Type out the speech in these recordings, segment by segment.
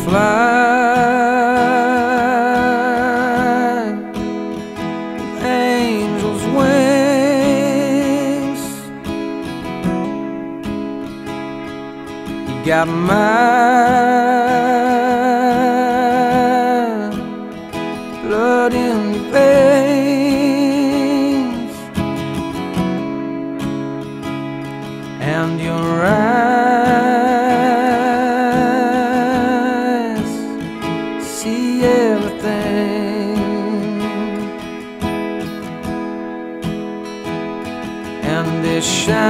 fly with angels' wings. You got my blood in your veins, and your eyes see everything, and they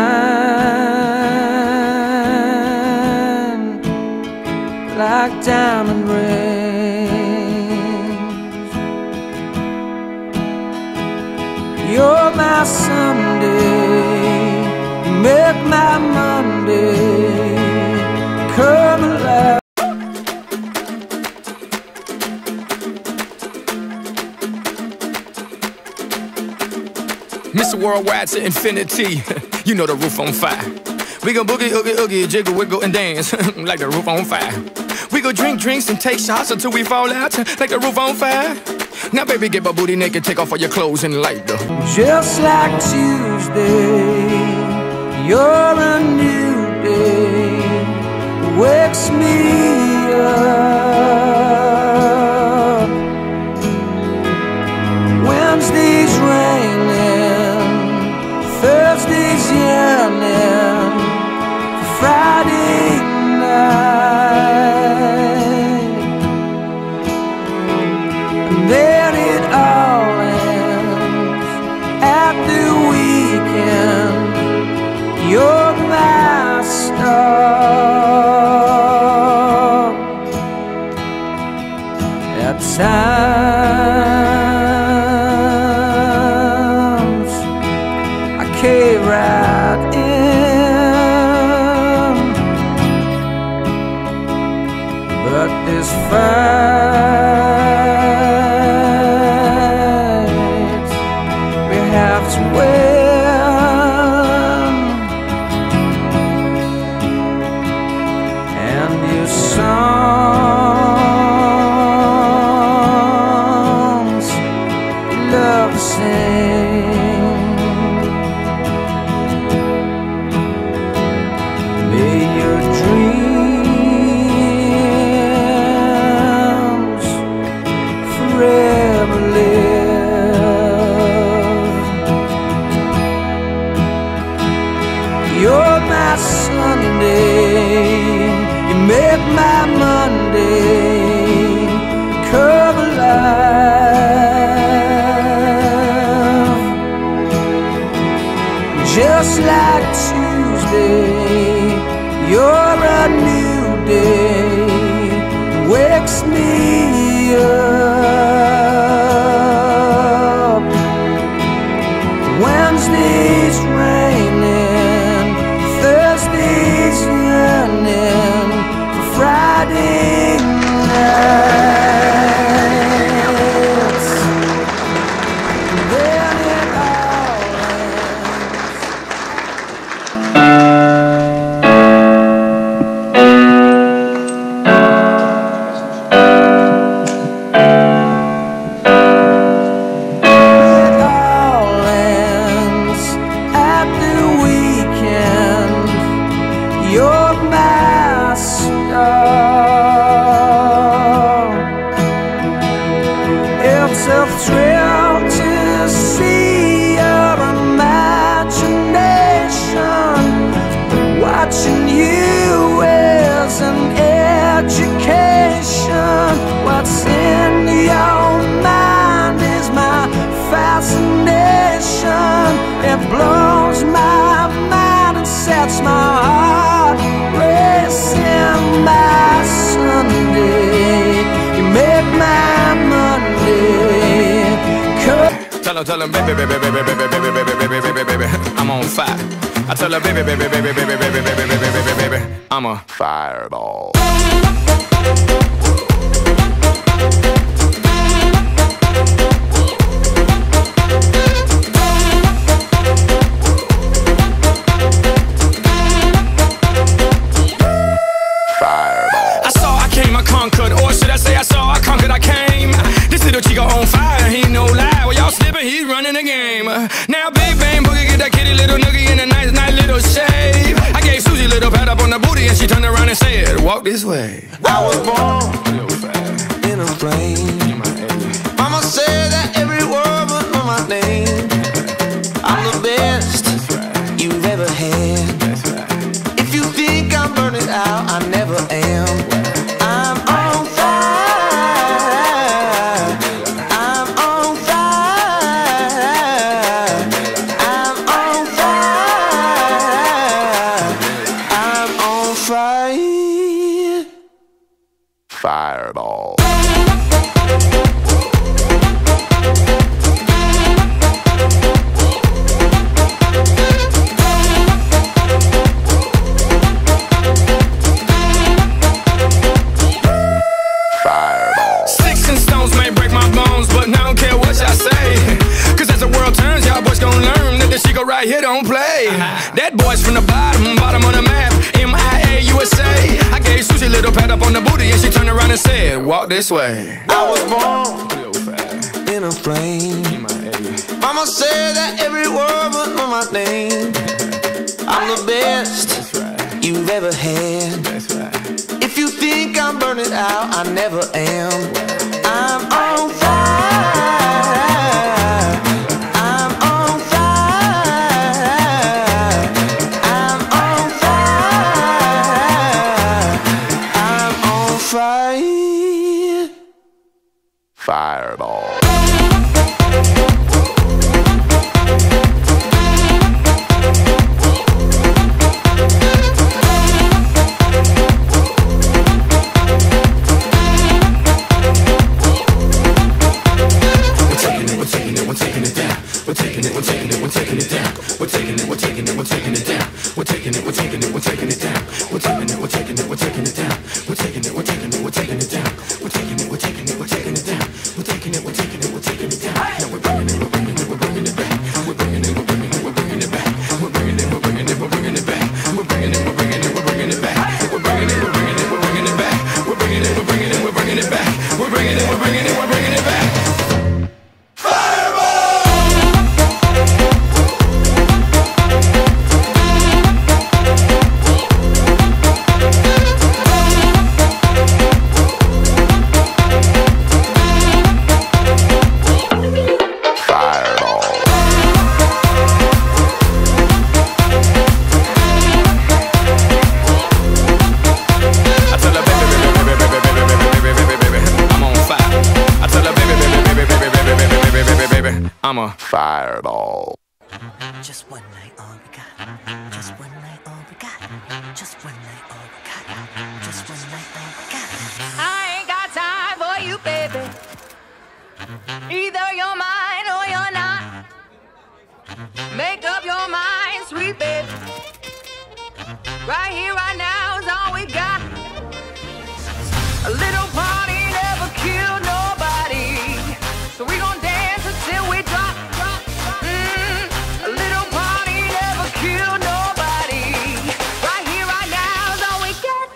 shine like diamond rings. You're my Sunday, you make my Monday come alive. Mr. Worldwide to infinity, you know the roof on fire. We gon' boogie, oogie, oogie, jiggle, wiggle, and dance like the roof on fire. We go drink drinks and take shots until we fall out like the roof on fire. Now baby, get my booty naked, take off all your clothes and light the. Just like Tuesday, you're a new day, wakes me up. Wednesday's raining, Thursday's yearning, Friday night, and then it all ends at the weekend. You're my star. At times I cave right in, but this fight we have to win, and your songs you love to sing. May your dreams forever live. You're my Sunday, you make my Monday come alive. Just like Tuesday, you're a new day, wakes me up. Wednesday's raining, Thursday's yearning, Friday nights, then it all ends at the weekend. You're my star. It's a thrill to see your imagination. Watching you is an education. What's in your mind is my fascination. It blows my mind and sets my heart racing. My Sunday, you make my Monday come. Tell him, baby, baby, baby, baby, baby, baby, baby, baby, baby, I'm on fire. I tell her, baby, baby, baby, baby, baby, baby, baby, baby, baby, I'm a fireball. walk this way. I was born in a flame. Mama said that every word would know my name. I'm the best you've ever had. If you think I'm burning out, I never am. I'm on fire. I'm on fire. I'm on fire. I'm on fire. Fireball. Right here don't play. That boy's from the bottom of the map. MIA USA. I gave Susie a little pat up on the booty and she turned around and said, walk this way. I was born in a flame. Mama said that every word would know my name. I'm the best you've ever had. If you think I'm burning out, I never am. I'm on fire. Fireball. I'm a fireball. Just one night, all we got. Just one night, all we got. Just one night, all we got. Just one night, all we got. I ain't got time for you, baby. Either you're mine or you're not. Make up your mind, sweet baby. Right here, right now is all we got. A little party never killed nobody, so we gon' dance until we drop. A little party never killed nobody. Right here, right now is all we got.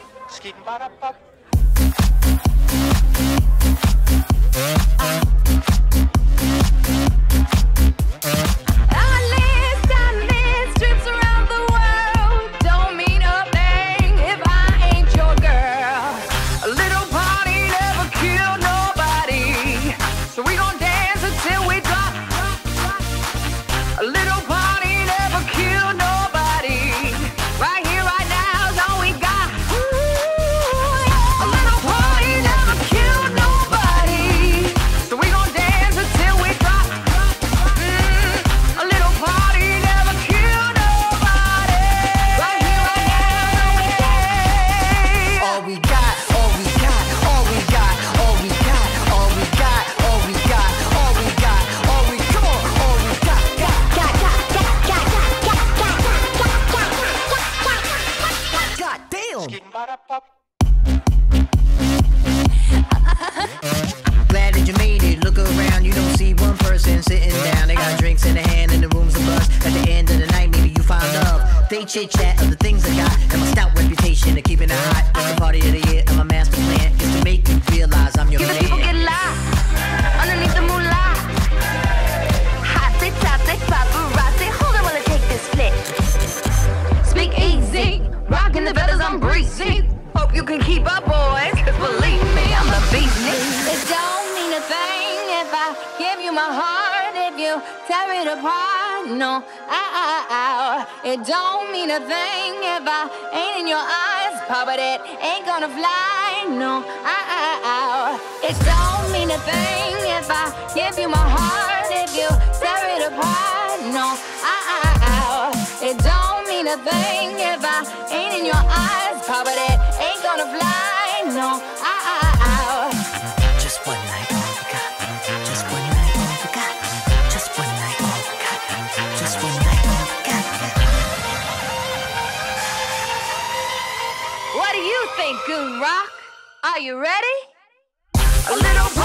Trips around the world don't mean a thing if I ain't your girl. A little party never killed nobody, so we gon' dance until we drop. A little party never killed nobody. Right here, right now is all we got. A little party never killed nobody, so we gon' dance until we drop. A little party never killed nobody. Right here, right now, all we got, all we got, all we got, all we got, all we got, all we got, all we got, all we come on, all we got. God damn. Glad that you made it. Look around, you don't see one person sitting down. They got drinks in their hand and the room's a buzz. At the end of the night, maybe you find love. They chit chat of the things I got and my stout reputation of keeping it hot. It's the party of the year and my master plan is to make you realize I'm your man. People get lost underneath the moonlight. Hot, they top, they paparazzi. Hold on while I take this flick. Speak easy, rocking the feathers, I'm breezy. Hope you can keep give you my heart, if you tear it apart, no, it don't mean a thing if I ain't in your eyes, Papa, that ain't gonna fly, no, it don't mean a thing if I give you my heart, if you tear it apart, no, it don't mean a thing if I ain't in your eyes, Papa, that ain't gonna fly, no, Just one night, all we got. Just one night, all we got. Just one night, all we got. Just one night, all we got. What do you think, Goon Rock? Are you ready? A little